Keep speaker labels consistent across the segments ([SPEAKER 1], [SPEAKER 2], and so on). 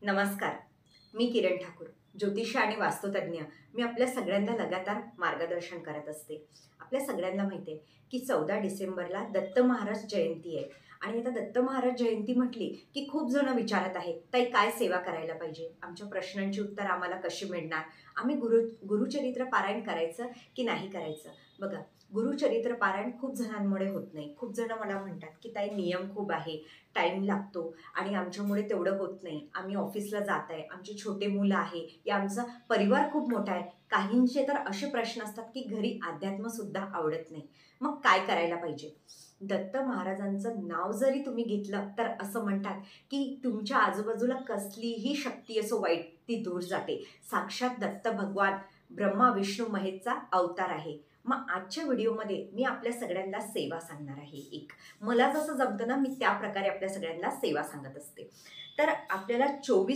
[SPEAKER 1] नमस्कार. मी किरण ठाकूर, ज्योतिष आणि वास्तुतज्ञ. मी आपल्या सगळ्यांना लगातार मार्गदर्शन करत असते. आपल्या सगळ्यांना माहिती आहे की 14 डिसेंबरला दत्त महाराज जयंती आहे. आणि आता दत्त महाराज जयंती म्हटली की खूप जण विचारत आहेत, ताई काय सेवा करायला पाहिजे, आमच्या प्रश्नांची उत्तर आम्हाला कशी मिळणार, आम्ही गुरुचरित्र पारायण करायचं की नाही करायचं. बघा, गुरुचरित्र पारायण खूप जणांमुळे होत नाही. खूप जण मला म्हणतात की ताई नियम खूप आहे, टाईम लागतो आणि आमच्यामुळे तेवढं होत नाही, आम्ही ऑफिसला जात आहे, आमची छोटे मुलं आहे, या आमचा परिवार खूप मोठा आहे. काहींचे तर असे प्रश्न असतात की घरी अध्यात्मसुद्धा आवडत नाही. मग काय करायला पाहिजे? दत्त महाराजांचं नाव जरी तुम्ही घेतलं तर असं म्हणतात की तुमच्या आजूबाजूला कसलीही शक्ती असो वाईट ती दूर जाते. साक्षात दत्त भगवान ब्रह्मा विष्णू महेशचा अवतार आहे. मग आजच्या व्हिडिओमध्ये मी आपल्या सगळ्यांना सेवा सांगणार आहे. एक मला जसं जमतं ना, मी त्या प्रकारे आपल्या सगळ्यांना सेवा सांगत असते. तर आपल्याला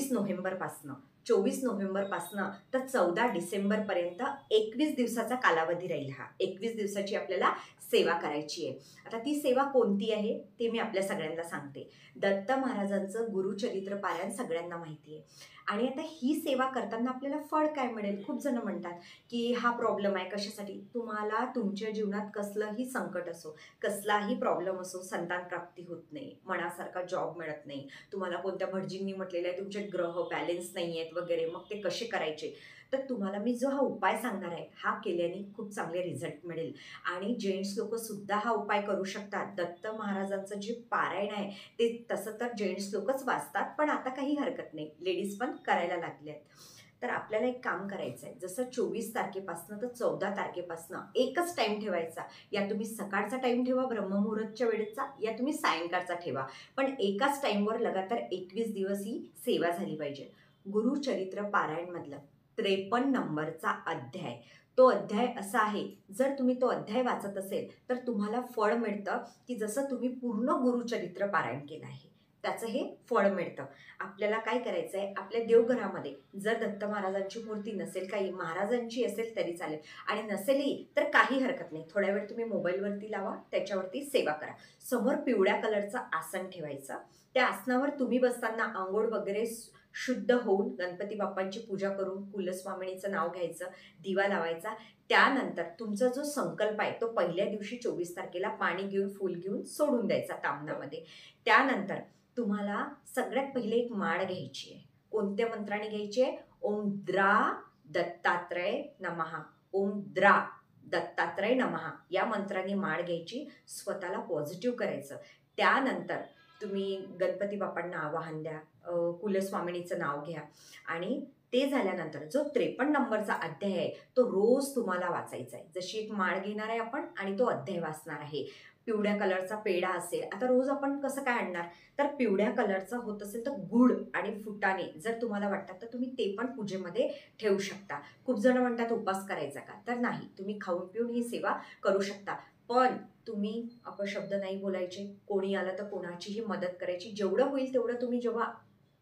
[SPEAKER 1] 24 नोव्हेंबरपासनं तर 14 डिसेंबरपर्यंत 21 दिवसाचा कालावधी राहील. हा 21 दिवसाची आपल्याला सेवा करायची आहे. आता ती सेवा कोणती आहे ते मी आपल्या सगळ्यांना सांगते. दत्त महाराजांचं गुरुचरित्र पारायण सगळ्यांना माहिती आहे. आणि आता ही सेवा करताना आपल्याला फळ काय मिळेल? खूप जण म्हणतात की हा प्रॉब्लेम आहे. कशासाठी? तुम्हाला तुमच्या जीवनात कसलंही संकट असो, कसलाही प्रॉब्लेम असो, संतान प्राप्ती होत नाही, मनासारखा जॉब मिळत नाही, तुम्हाला कोणत्या भटजींनी म्हटलेलं आहे तुमचे ग्रह बॅलेन्स नाही आहेत वगैरे, मग ते कसे करायचे? तर तुम्हाला मी जो हा उपाय सांगणार आहे, हा केल्याने खूप चांगले रिझल्ट मिळेल. आणि जेंट्स लोक सुद्धा हा उपाय करू शकतात. दत्त महाराजांचं जे पारायण आहे ते तसं तर जेंट्स लोकच वाचतात, पण आता काही हरकत नाही, लेडीज पण करायला लागले आहेत. तर आपल्याला एक काम करायचं आहे, जसं 24 तारखेपासनं तर 14 तारखेपासनं एकच टाईम ठेवायचा. या तुम्ही सकाळचा टाईम ठेवा ब्रह्ममुहूर्तच्या वेळेचा, या तुम्ही सायंकाळचा ठेवा, पण एकाच टाईमवर लगातार 21 दिवस ही सेवा झाली पाहिजे. गुरुचरित्र पारायणमधलं 53 नंबरचा अध्याय, तो अध्याय असा आहे, जर तुम्ही तो अध्याय वाचत असेल तर तुम्हाला फळ मिळतं की जसं तुम्ही पूर्ण गुरुचरित्र पारायण केलं आहे त्याचं हे फळ मिळतं. आपल्याला काय करायचं आहे, आपल्या देवघरामध्ये जर दत्त महाराजांची मूर्ती नसेल, काही महाराजांची असेल तरी चालेल, आणि नसेलही तर काही हरकत नाही, थोड्या वेळ तुम्ही मोबाईलवरती लावा, त्याच्यावरती सेवा करा. समोर पिवळ्या कलरचं आसन ठेवायचं. त्या आसनावर तुम्ही बसताना आंघोळ वगैरे शुद्ध होऊन गणपती बाप्पांची पूजा करून कुलस्वामिनीचं नाव घ्यायचं, दिवा लावायचा. त्यानंतर तुमचा जो संकल्प आहे तो पहिल्या दिवशी 24 तारखेला पाणी घेऊन फूल घेऊन सोडून द्यायचा तामनामध्ये. त्यानंतर तुम्हाला सगळ्यात पहिले एक माळ घ्यायची आहे. कोणत्या मंत्राने घ्यायची आहे? ओम द्रा दत्तात्रय नमः, ओम द्रा दत्तात्रय नमः या मंत्राने माळ घ्यायची. स्वतःला पॉझिटिव्ह करायचं. त्यानंतर तुम्ही गणपती बाप्पांना आवाहन द्या, कुलस्वामिनीचं नाव घ्या. आणि ते झाल्यानंतर जो 53 नंबरचा अध्याय आहे तो रोज तुम्हाला वाचायचा आहे. जशी एक माळ घेणार आहे आपण आणि तो अध्याय वाचणार आहे. पिवळ्या कलरचा पेढा असेल, आता रोज आपण कसं काय आणणार, तर पिवळ्या कलरचा होत असेल तर गुळ आणि फुटाणे जर तुम्हाला वाटतात तर तुम्ही ते पण पूजेमध्ये ठेवू शकता. खूप जण म्हणतात उपास करायचा का, तर नाही, तुम्ही खाऊन पिऊन ही सेवा करू शकता. पण तुम्ही अपशब्द नाही बोलायचे, कोणी आलं तर कोणाचीही मदत करायची. जेवढं होईल तेवढं तुम्ही जेव्हा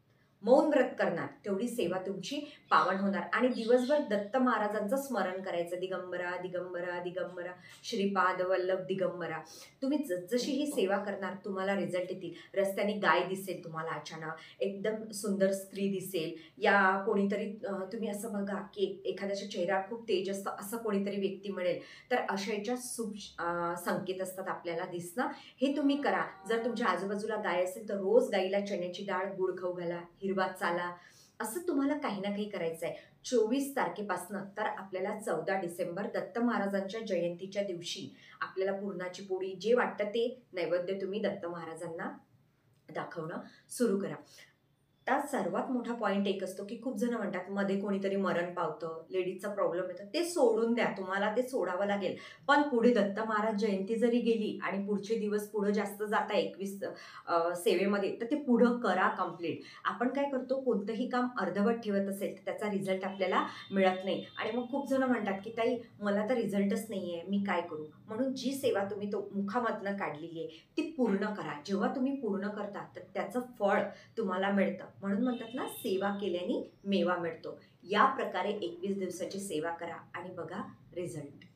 [SPEAKER 1] मौन व्रत करणार तेवढी सेवा तुमची पावन होणार. आणि दिवसभर दत्त महाराजांचं स्मरण करायचं, दिगंबरा दिगंबरा दिगंबरा श्रीपाद वल्लभ दिगंबरा. तुम्ही जशी ही सेवा करणार तुम्हाला रिझल्ट येतील. रस्त्याने गाय दिसेल तुम्हाला, अचानक एकदम सुंदर स्त्री दिसेल, या कोणीतरी तुम्ही असं बघा की एखाद्याच्या चेहरा खूप तेज असतं असं कोणीतरी व्यक्ती मिळेल, तर अशा याच्या शुभ संकेत असतात आपल्याला दिसणं. हे तुम्ही करा. जर तुमच्या आजूबाजूला गाय असेल तर रोज गाईला चण्याची डाळ गुळ खाऊ घाला, हिरवा चाला, असं तुम्हाला काही ना काही करायचं आहे. 24 तारखेपासनं तर आपल्याला 14 डिसेंबर दत्त महाराजांच्या जयंतीच्या दिवशी आपल्याला पुरणाची पोळी जे वाटतं ते नैवेद्य तुम्ही दत्त महाराजांना दाखवणं सुरू करा. त्यात सर्वात मोठा पॉईंट एक असतो की खूप जण म्हणतात मध्ये कोणीतरी मरण पावतं, लेडीजचा प्रॉब्लेम येतो, ते सोडून द्या, तुम्हाला ते सोडावं लागेल. पण पुढे दत्त महाराज जयंती जरी गेली आणि पुढचे दिवस पुढे जास्त जात आहे 21 सेवेमध्ये, तर ते पुढं करा कंप्लीट. आपण काय करतो, कोणतंही काम अर्धवट ठेवत असेल तर त्याचा रिझल्ट आपल्याला मिळत नाही. आणि मग खूप जण म्हणतात की ताई मला तर रिझल्टच नाही आहे, मी काय करू? म्हणून जी सेवा तुम्ही तो मुखामधनं काढलेली आहे ती पूर्ण करा. जेव्हा तुम्ही पूर्ण करता तर त्याचं फळ तुम्हाला मिळतं. म्हणून म्हणतात ना, सेवा केल्याने मेवा मिळतो. या प्रकारे 21 दिवसाची सेवा करा आणि बघा रिझल्ट.